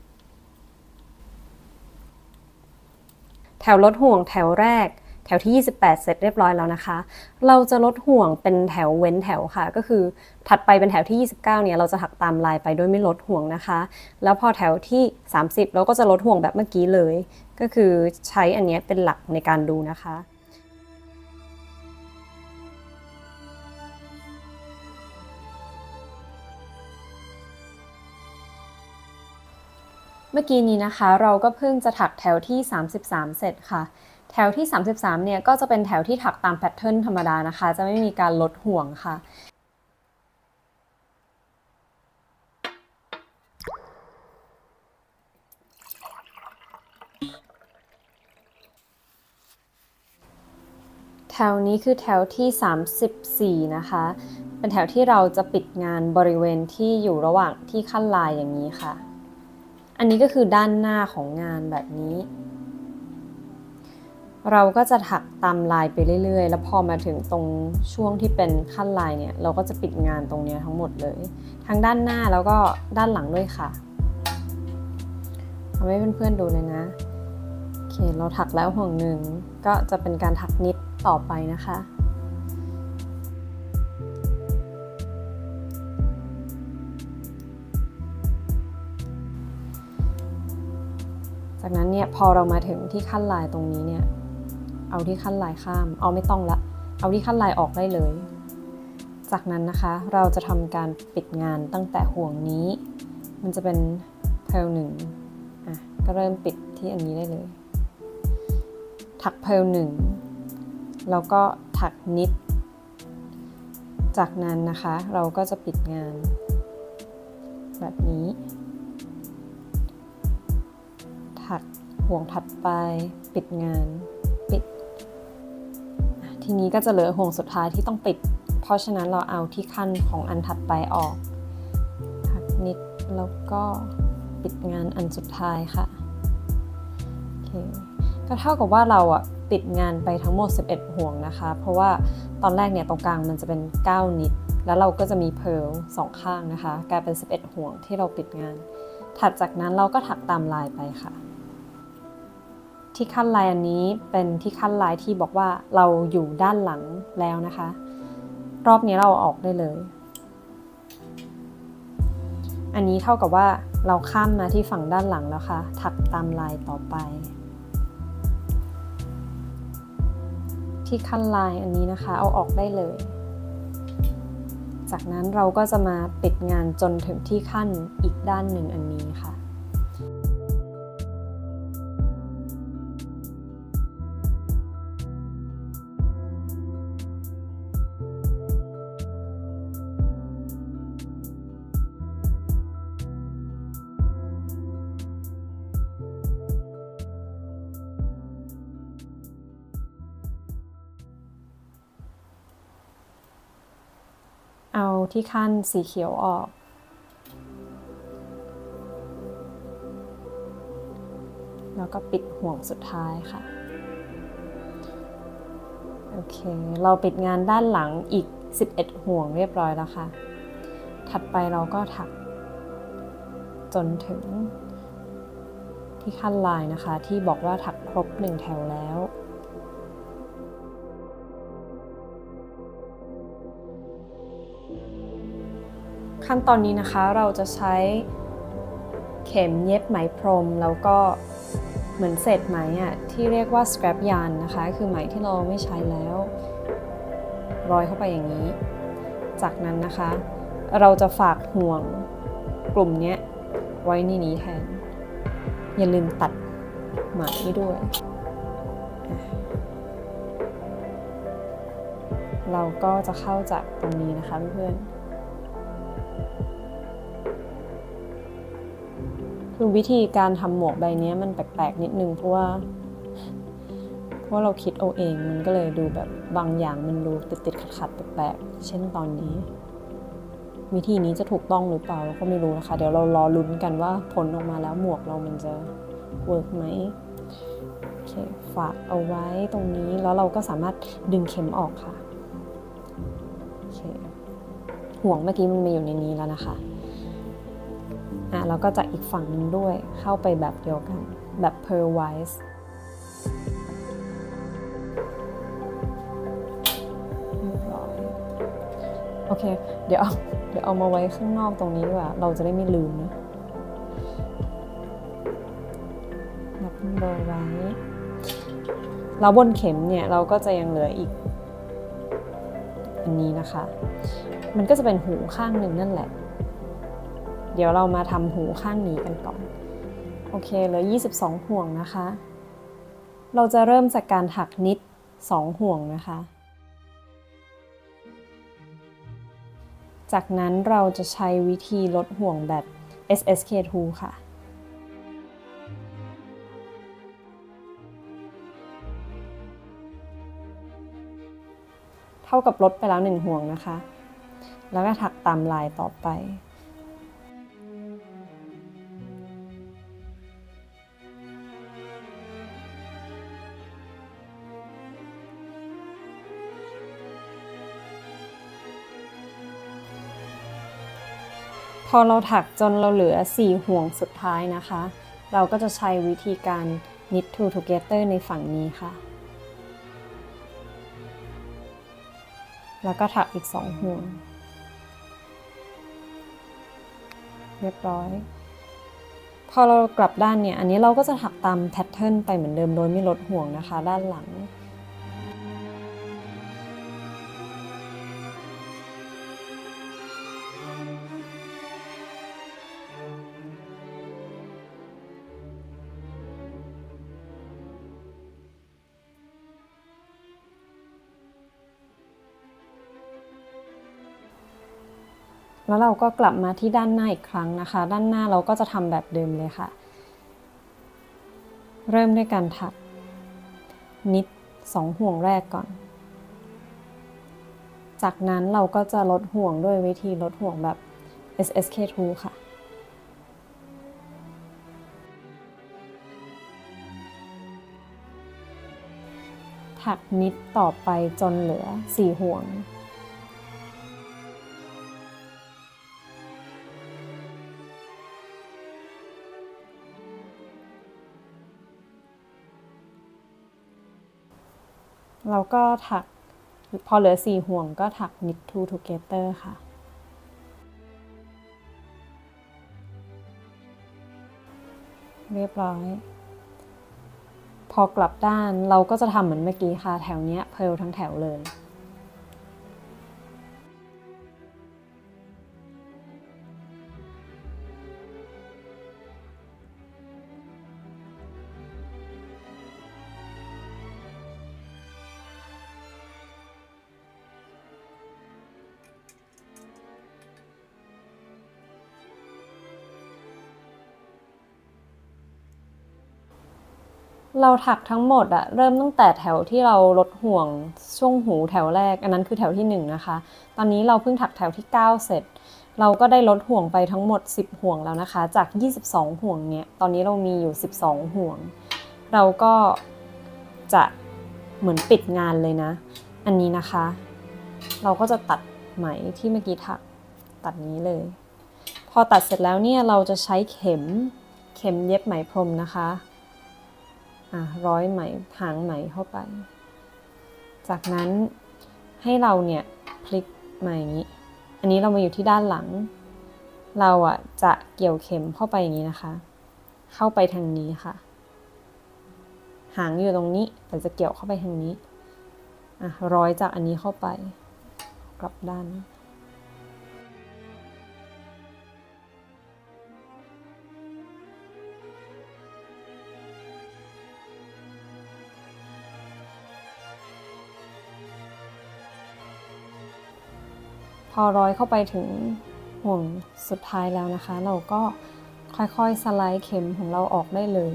แถวลดห่วงแถวแรกแถวที่28เสร็จเรียบร้อยแล้วนะคะเราจะลดห่วงเป็นแถวเว้นแถวค่ะก็คือถัดไปเป็นแถวที่29เนี่ยเราจะถักตามลายไปโดยไม่ลดห่วงนะคะแล้วพอแถวที่30เราก็จะลดห่วงแบบเมื่อกี้เลยก็คือใช้อันนี้เป็นหลักในการดูนะคะเมื่อกี้นี้นะคะเราก็เพิ่งจะถักแถวที่33เสร็จค่ะแถวที่33เนี่ยก็จะเป็นแถวที่ถักตามแพทเทิร์นธรรมดานะคะจะไม่มีการลดห่วงค่ะแถวนี้คือแถวที่34นะคะเป็นแถวที่เราจะปิดงานบริเวณที่อยู่ระหว่างที่ขั้นลายอย่างนี้ค่ะอันนี้ก็คือด้านหน้าของงานแบบนี้เราก็จะถักตามลายไปเรื่อยๆแล้วพอมาถึงตรงช่วงที่เป็นขั้นลายเนี่ยเราก็จะปิดงานตรงนี้ทั้งหมดเลยทั้งด้านหน้าแล้วก็ด้านหลังด้วยค่ะเอาให้เพื่อนๆดูเลยนะโอเคเราถักแล้วห่วงหนึ่งก็จะเป็นการถักนิดต่อไปนะคะจากนั้นเนี่ยพอเรามาถึงที่ขั้นลายตรงนี้เนี่ยเอาที่ขั้นลายข้ามเอาไม่ต้องละเอาที่ขั้นลายออกได้เลยจากนั้นนะคะเราจะทำการปิดงานตั้งแต่ห่วงนี้มันจะเป็นเพร์ล1ก็เริ่มปิดที่อันนี้ได้เลยถักเพร์ล1แล้วก็ถักนิดจากนั้นนะคะเราก็จะปิดงานแบบนี้ถักห่วงถัดไปปิดงานปิดทีนี้ก็จะเหลือห่วงสุดท้ายที่ต้องปิดเพราะฉะนั้นเราเอาที่ขั้นของอันถัดไปออกถักนิดแล้วก็ปิดงานอันสุดท้ายค่ะโอเคก็เท่ากับว่าเราปิดงานไปทั้งหมด11ห่วงนะคะเพราะว่าตอนแรกเนี่ยตรงกลางมันจะเป็น9นิดแล้วเราก็จะมีเพร์ล2ข้างนะคะกลายเป็น11ห่วงที่เราปิดงานถัดจากนั้นเราก็ถักตามลายไปค่ะที่ขั้นลายอันนี้เป็นที่ขั้นลายที่บอกว่าเราอยู่ด้านหลังแล้วนะคะรอบนี้เราออกได้เลยอันนี้เท่ากับว่าเราข้ามมาที่ฝั่งด้านหลังแล้วค่ะถักตามลายต่อไปที่ขั้นลายอันนี้นะคะเอาออกได้เลยจากนั้นเราก็จะมาปิดงานจนถึงที่ขั้นอีกด้านหนึ่งอันนี้ค่ะเอาที่ขั้นสีเขียวออกแล้วก็ปิดห่วงสุดท้ายค่ะโอเคเราปิดงานด้านหลังอีก11ห่วงเรียบร้อยแล้วค่ะถัดไปเราก็ถักจนถึงที่ขั้นลายนะคะที่บอกว่าถักครบ1แถวแล้วขั้นตอนนี้นะคะเราจะใช้เข็มเย็บไหมพรมแล้วก็เหมือนเศษไหมที่เรียกว่า scrap yarn นะคะคือไหมที่เราไม่ใช้แล้วร้อยเข้าไปอย่างนี้จากนั้นนะคะเราจะฝากห่วงกลุ่มนี้ไว้ในนี้แทนอย่าลืมตัดไหมด้วยเราก็จะเข้าจากตรงนี้นะคะเพื่อนคือวิธีการทำหมวกใบนี้มันแปลกๆนิดนึงเพราะว่าเราคิดเอาเองมันก็เลยดูแบบบางอย่างมันดูติดๆขัดๆแปลกๆเช่นตอนนี้วิธีนี้จะถูกต้องหรือเปล่าก็ไม่รู้นะคะเดี๋ยวเรารอลุ้นกันว่าผลออกมาแล้วหมวกเรามันจะเวิร์กไหมโอเคฝากเอาไว้ตรงนี้แล้วเราก็สามารถดึงเข็มออกค่ะโอเคห่วงเมื่อกี้มันมาอยู่ในนี้แล้วนะคะแล้วก็จากอีกฝั่งหนึ่งด้วยเข้าไปแบบเดียวกันแบบ pearlwise โอเคเดี๋ยวเอามาไว้ข้างนอกตรงนี้ดีกว่าเราจะได้ไม่ลืมนะนับเบอร์ไว้แล้วบนเข็มเนี่ยเราก็จะยังเหลืออีกอันนี้นะคะมันก็จะเป็นหูข้างหนึ่งนั่นแหละเดี๋ยวเรามาทำหูข้างนี้กันก่อนโอเคเหลือ22ห่วงนะคะเราจะเริ่มจากการถักนิด2ห่วงนะคะจากนั้นเราจะใช้วิธีลดห่วงแบบ SSK2 ค่ะเท่ากับลดไปแล้ว1ห่วงนะคะแล้วก็ถักตามลายต่อไปพอเราถักจนเราเหลือ4ห่วงสุดท้ายนะคะเราก็จะใช้วิธีการ knit two together ในฝั่งนี้ค่ะแล้วก็ถักอีก2ห่วงเรียบร้อยพอเรากลับด้านเนี่ยอันนี้เราก็จะถักตามแพทเทิร์นไปเหมือนเดิมโดยไม่ลดห่วงนะคะด้านหลังแล้วเราก็กลับมาที่ด้านหน้าอีกครั้งนะคะด้านหน้าเราก็จะทำแบบเดิมเลยค่ะเริ่มด้วยการถักนิด2ห่วงแรกก่อนจากนั้นเราก็จะลดห่วงด้วยวิธีลดห่วงแบบ SSK2 ค่ะถักนิดต่อไปจนเหลือ4ห่วงเราก็ถักพอเหลือ4ห่วงก็ถัก knit two together ค่ะเรียบร้อยพอกลับด้านเราก็จะทำเหมือนเมื่อกี้ค่ะแถวเนี้ยเพร์ลทั้งแถวเลยเราถักทั้งหมดเริ่มตั้งแต่แถวที่เราลดห่วงช่วงหูแถวแรกอันนั้นคือแถวที่1นะคะตอนนี้เราเพิ่งถักแถวที่9เสร็จเราก็ได้ลดห่วงไปทั้งหมด10ห่วงแล้วนะคะจาก22ห่วงเนี้ยตอนนี้เรามีอยู่12ห่วงเราก็จะเหมือนปิดงานเลยนะอันนี้นะคะเราก็จะตัดไหมที่เมื่อกี้ถักตัดนี้เลยพอตัดเสร็จแล้วเนี่ยเราจะใช้เข็มเย็บไหมพรมนะคะร้อยไหมหางไหมเข้าไปจากนั้นให้เราเนี่ยพลิกมาอย่างนี้อันนี้เรามาอยู่ที่ด้านหลังเราจะเกี่ยวเข็มเข้าไปอย่างนี้นะคะเข้าไปทางนี้ค่ะหางอยู่ตรงนี้แต่จะเกี่ยวเข้าไปทางนี้ร้อยจากอันนี้เข้าไปกลับด้าน พอร้อยเข้าไปถึงห่วงสุดท้ายแล้วนะคะเราก็ค่อยๆสไลด์เข็มของเราออกได้เลย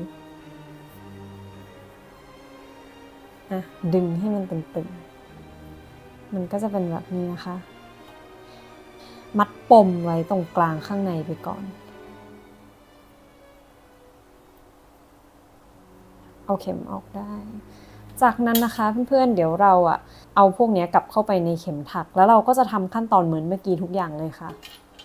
ดึงให้มันตึงๆมันก็จะเป็นแบบนี้นะคะมัดปมไว้ตรงกลางข้างในไปก่อนเอาเข็มออกได้จากนั้นนะคะเพื่อนๆเดี๋ยวเราเอาพวกนี้กลับเข้าไปในเข็มถักแล้วเราก็จะทำขั้นตอนเหมือนเมื่อกี้ทุกอย่างเลยค่ะ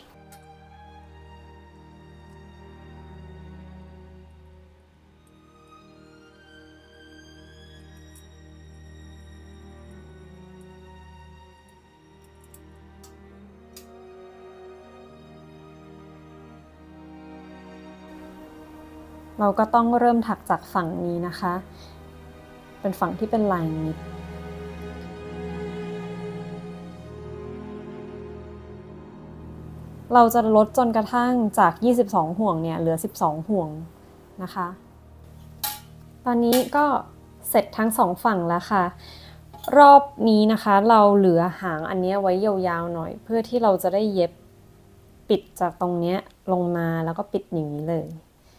เราก็ต้องเริ่มถักจากฝั่งนี้นะคะเป็นฝั่งที่เป็นลายนิดเราจะลดจนกระทั่งจาก22ห่วงเนี่ยเหลือ12ห่วงนะคะตอนนี้ก็เสร็จทั้งสองฝั่งแล้วค่ะรอบนี้นะคะเราเหลือหางอันนี้ไว้ยาวๆหน่อยเพื่อที่เราจะได้เย็บปิดจากตรงนี้ลงมาแล้วก็ปิดอย่างนี้เลย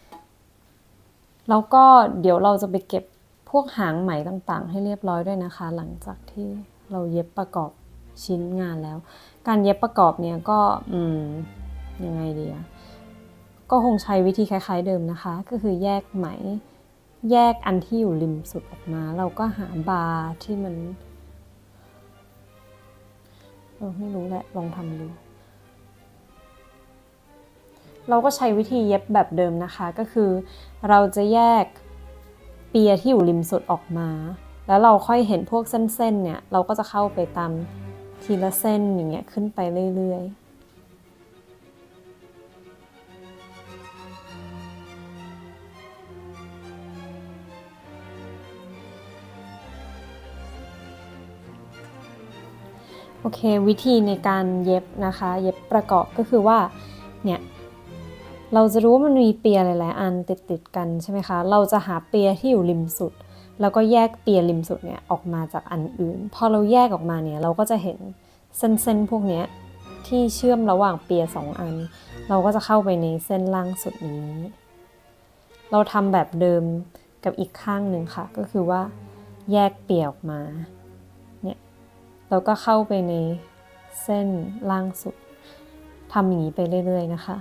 แล้วก็เดี๋ยวเราจะไปเก็บพวกหางไหมต่างๆให้เรียบร้อยด้วยนะคะหลังจากที่เราเย็บประกอบชิ้นงานแล้วการเย็บประกอบเนี่ยก็ยังไงดีก็คงใช้วิธีคล้ายๆเดิมนะคะก็คือแยกไหมแยกอันที่อยู่ริมสุดออกมาเราก็หาบาร์ที่มันไม่รู้แหละลองทำดูเราก็ใช้วิธีเย็บแบบเดิมนะคะก็คือเราจะแยกเปียที่อยู่ริมสุดออกมาแล้วเราค่อยเห็นพวกเส้นๆเนี่ยเราก็จะเข้าไปตามทีละเส้นอย่างเงี้ยขึ้นไปเรื่อยๆโอเควิธีในการเย็บนะคะเย็บประกอบก็คือว่าเนี่ยเราจะรู้ว่ามันมีเปียหลายๆอันติดๆกันใช่ไหมคะเราจะหาเปียที่อยู่ริมสุดแล้วก็แยกเปียริมสุดเนี่ยออกมาจากอันอื่นพอเราแยกออกมาเนี่ยเราก็จะเห็นเส้นพวกนี้ที่เชื่อมระหว่างเปีย2อันเราก็จะเข้าไปในเส้นล่างสุดนี้เราทำแบบเดิมกับอีกข้างหนึ่งค่ะก็คือว่าแยกเปียออกมาเนี่ยเราก็เข้าไปในเส้นล่างสุดทำอย่างนี้ไปเรื่อยๆนะคะ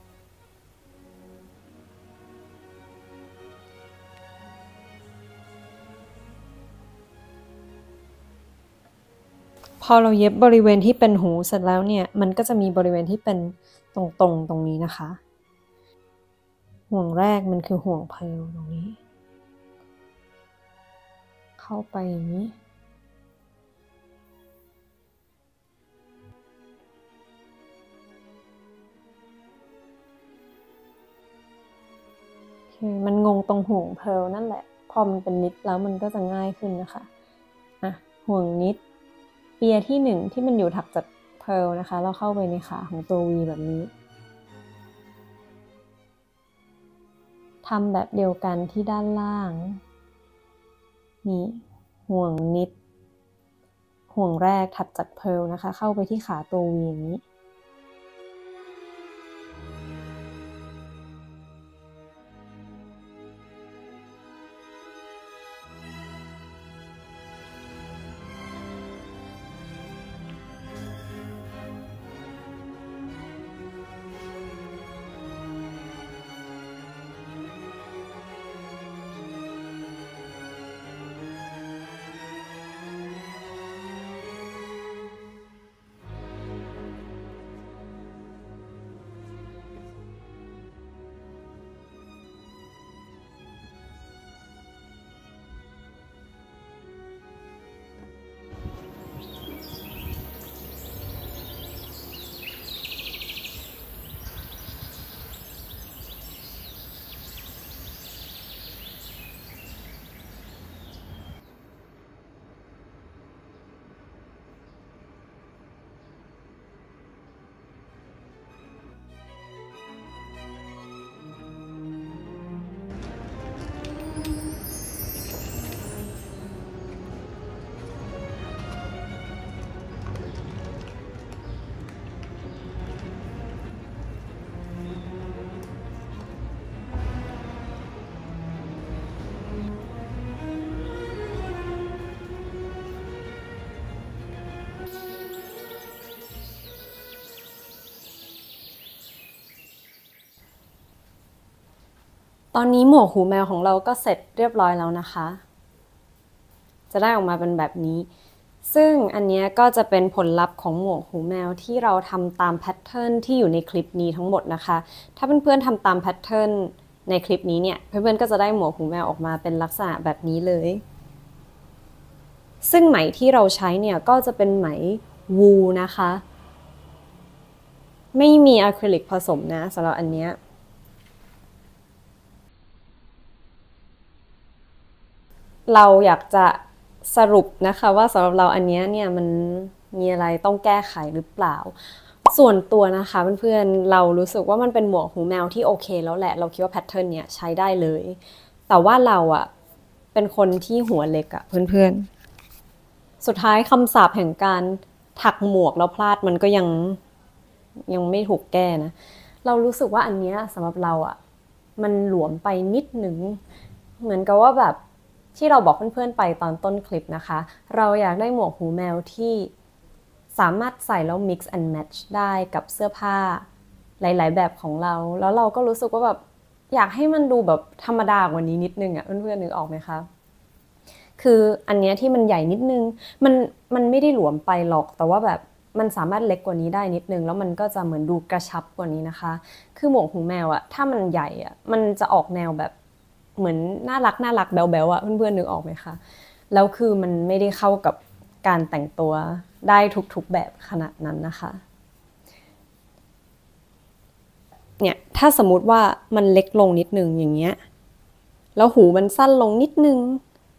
พอเราเย็บบริเวณที่เป็นหูเสร็จแล้วเนี่ยมันก็จะมีบริเวณที่เป็นตรงนี้นะคะห่วงแรกมันคือห่วงเพลตรงนี้เข้าไปอย่างนี้มันงงตรงห่วงเพลนั่นแหละพอมันเป็นนิดแล้วมันก็จะง่ายขึ้นนะคะห่วงนิดเปียที่1ที่มันอยู่ถักจากเพลนะคะเราเข้าไปในขาของตัว V แบบนี้ทำแบบเดียวกันที่ด้านล่างนี่ห่วงนิดห่วงแรกถัดจากเพลนะคะเข้าไปที่ขาตัว V อย่างนี้ตอนนี้หมวกหูแมวของเราก็เสร็จเรียบร้อยแล้วนะคะจะได้ออกมาเป็นแบบนี้ซึ่งอันนี้ก็จะเป็นผลลัพธ์ของหมวกหูแมวที่เราทำตามแพทเทิร์นที่อยู่ในคลิปนี้ทั้งหมดนะคะถ้าเพื่อนๆทำตามแพทเทิร์นในคลิปนี้เนี่ยเพื่อนๆก็จะได้หมวกหูแมวออกมาเป็นลักษณะแบบนี้เลยซึ่งไหมที่เราใช้เนี่ยก็จะเป็นไหมวูนะคะไม่มีอะคริลิกผสมนะสำหรับอันเนี้ยเราอยากจะสรุปนะคะว่าสำหรับเราอันนี้เนี่ยมันมีอะไรต้องแก้ไขหรือเปล่าส่วนตัวนะคะเพื่อนๆเรารู้สึกว่ามันเป็นหมวกหูแมวที่โอเคแล้วแหละเราคิดว่าแพทเทิร์นเนี้ยใช้ได้เลยแต่ว่าเราอะเป็นคนที่หัวเล็กอะเพื่อนๆสุดท้ายคำสาปแห่งการถักหมวกแล้วพลาดมันก็ยังไม่ถูกแก้นะเรารู้สึกว่าอันเนี้ยสำหรับเราอะมันหลวมไปนิดนึงเหมือนกับว่าแบบที่เราบอกเพื่อนๆไปตอนต้นคลิปนะคะเราอยากได้หมวกหูแมวที่สามารถใส่แล้ว mix and match ได้กับเสื้อผ้าหลายๆแบบของเราแล้วเราก็รู้สึกว่าแบบอยากให้มันดูแบบธรรมดากว่านี้นิดนึงอ่ะเพื่อนๆนึกออกไหมคะคืออันเนี้ยที่มันใหญ่นิดนึงมันไม่ได้หลวมไปหรอกแต่ว่าแบบมันสามารถเล็กกว่านี้ได้นิดนึงแล้วมันก็จะเหมือนดูกระชับกว่านี้นะคะคือหมวกหูแมวอะถ้ามันใหญ่อะมันจะออกแนวแบบเหมือนน่ารักแบ๊วๆอะเพื่อนๆนึกออกไหมคะแล้วคือมันไม่ได้เข้ากับการแต่งตัวได้ทุกๆแบบขนาดนั้นนะคะเนี่ยถ้าสมมุติว่ามันเล็กลงนิดนึงอย่างเงี้ยแล้วหูมันสั้นลงนิดนึง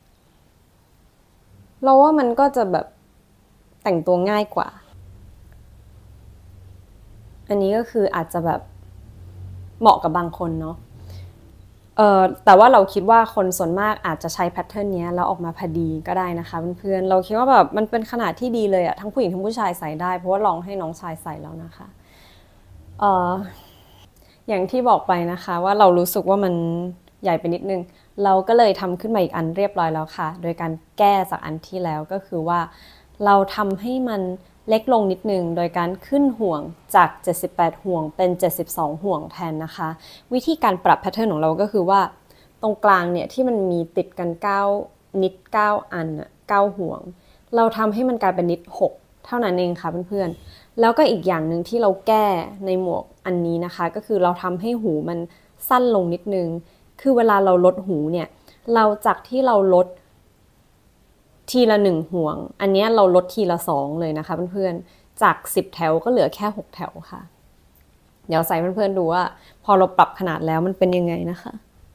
เราว่ามันก็จะแบบแต่งตัวง่ายกว่าอันนี้ก็คืออาจจะแบบเหมาะกับบางคนเนาะแต่ว่าเราคิดว่าคนส่วนมากอาจจะใช้แพทเทิร์นนี้แล้วออกมาพอดีก็ได้นะคะเพื่อนๆเราคิดว่าแบบมันเป็นขนาดที่ดีเลยอะทั้งผู้หญิงทั้งผู้ชายใส่ได้เพราะว่าลองให้น้องชายใส่แล้วนะคะอย่างที่บอกไปนะคะว่าเรารู้สึกว่ามันใหญ่ไปนิดนึงเราก็เลยทำขึ้นมาอีกอันเรียบร้อยแล้วค่ะโดยการแก้จากอันที่แล้วก็คือว่าเราทำให้มันเล็กลงนิดนึงโดยการขึ้นห่วงจาก78ห่วงเป็น72ห่วงแทนนะคะวิธีการปรับแพทเทิร์นของเราก็คือว่าตรงกลางเนี่ยที่มันมีติดกัน9นิด9อัน9ห่วงเราทำให้มันกลายเป็นนิด6เท่านั้นเองค่ะเพื่อนๆแล้วก็อีกอย่างหนึ่งที่เราแก้ในหมวกอันนี้นะคะก็คือเราทำให้หูมันสั้นลงนิดนึงคือเวลาเราลดหูเนี่ยเราจากที่เราลดทีละ1ห่วงอันนี้เราลดทีละ2เลยนะคะเพื่อนๆจาก10แถวก็เหลือแค่6แถวค่ะเดี๋ยวใส่เพื่อนๆดูว่าพอเราปรับขนาดแล้วมันเป็นยังไงนะคะ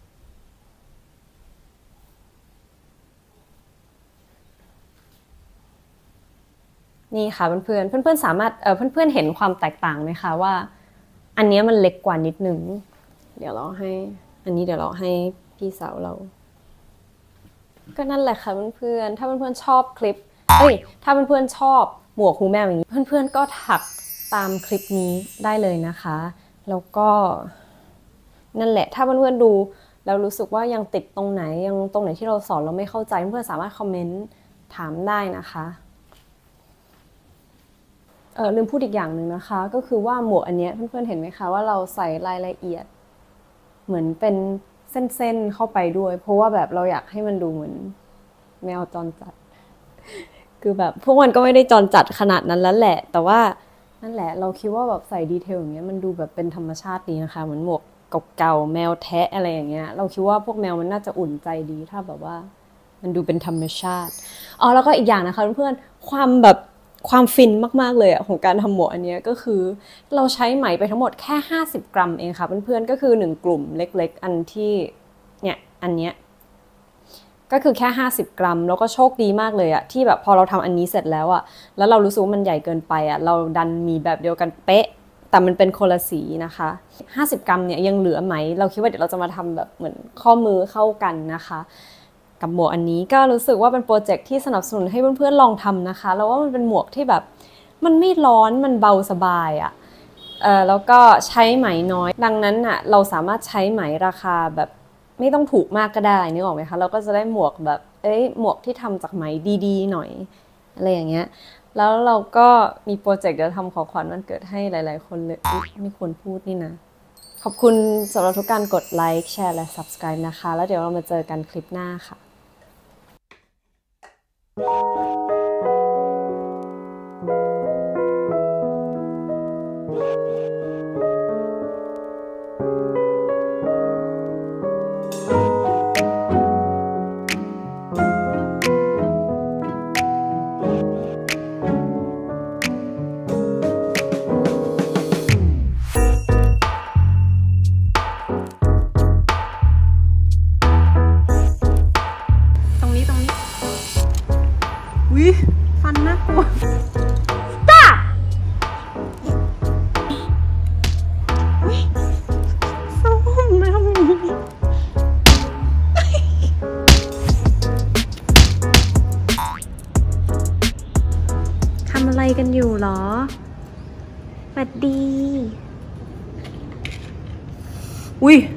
นี่ค่ะเพื่อนๆสามารถเพื่อนๆเห็นความแตกต่างไหมคะว่าอันนี้มันเล็กกว่านิดนึงเดี๋ยวเราให้อันนี้เดี๋ยวเราให้พี่สาวเราก็นั่นแหละค่ะเพื่อนๆถ้าเพื่อนๆชอบคลิปถ้าเพื่อนๆชอบหมวกหูแมวอย่างนี้เพื่อนๆก็ถักตามคลิปนี้ได้เลยนะคะแล้วก็นั่นแหละถ้าเพื่อนๆดูแล้วรู้สึกว่ายังติดตรงไหนยังตรงไหนที่เราสอนเราไม่เข้าใจเพื่อนๆสามารถคอมเมนต์ถามได้นะคะลืมพูดอีกอย่างหนึ่งนะคะก็คือว่าหมวกอันนี้เพื่อนๆเห็นไหมคะว่าเราใส่รายละเอียดเหมือนเป็นเส้นๆเข้าไปด้วยเพราะว่าแบบเราอยากให้มันดูเหมือนแมวจรจัดคือแบบพวกมันก็ไม่ได้จรจัดขนาดนั้นแล้วแหละแต่ว่านั่นแหละเราคิดว่าแบบใส่ดีเทลอย่างเงี้ยมันดูแบบเป็นธรรมชาติดีนะคะเหมือนหมวกเก่าๆแมวแทะอะไรอย่างเงี้ยเราคิดว่าพวกแมวมันน่าจะอุ่นใจดีถ้าแบบว่ามันดูเป็นธรรมชาติแล้วก็อีกอย่างนะคะเพื่อนๆความฟินมากๆเลยของการทำหมวกอันนี้ก็คือเราใช้ไหมไปทั้งหมดแค่50 กรัมเองค่ะเพื่อนๆก็คือ1กลุ่มเล็กๆอันที่เนี่ยอันเนี้ยก็คือแค่50 กรัมแล้วก็โชคดีมากเลยที่แบบพอเราทำอันนี้เสร็จแล้วแล้วเรารู้สึกว่ามันใหญ่เกินไปเราดันมีแบบเดียวกันเป๊ะแต่มันเป็นคนละสีนะคะ50 กรัมเนี่ยยังเหลือไหมเราคิดว่าเดี๋ยวเราจะมาทำแบบเหมือนข้อมือเข้ากันนะคะกับหมวกอันนี้ก็รู้สึกว่าเป็นโปรเจกต์ที่สนับสนุนให้เพื่อนๆลองทำนะคะแล้วว่ามันเป็นหมวกที่แบบมันไม่ร้อนมันเบาสบายแล้วก็ใช้ไหมน้อยดังนั้นเราสามารถใช้ไหมราคาแบบไม่ต้องถูกมากก็ได้นึกออกไหมคะเราก็จะได้หมวกแบบหมวกที่ทำจากไหมดีๆหน่อยอะไรอย่างเงี้ยแล้วเราก็มีโปรเจกต์จะทำของขวัญวันเกิดให้หลายๆคนเลยไม่ควรพูดนี่นะขอบคุณสำหรับทุกการกดไลค์แชร์และ Subscribe นะคะ แล้วเดี๋ยวเรามาเจอกันคลิปหน้าค่ะวิฟันน่ากลัวส้มนะทำอะไรกันอยู่หรอสวัสดีอุ้ย